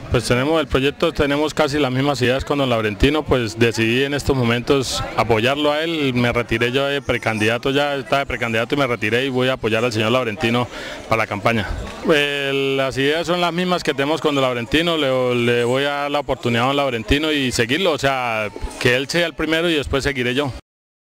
Pues tenemos el proyecto, tenemos casi las mismas ideas con don Laurentino, pues decidí en estos momentos apoyarlo a él, me retiré yo de precandidato, ya estaba de precandidato y me retiré y voy a apoyar al señor Laurentino para la campaña. Las ideas son las mismas que tenemos con don Laurentino, le voy a dar la oportunidad a don Laurentino y seguirlo, o sea, que él sea el primero y después seguiré yo.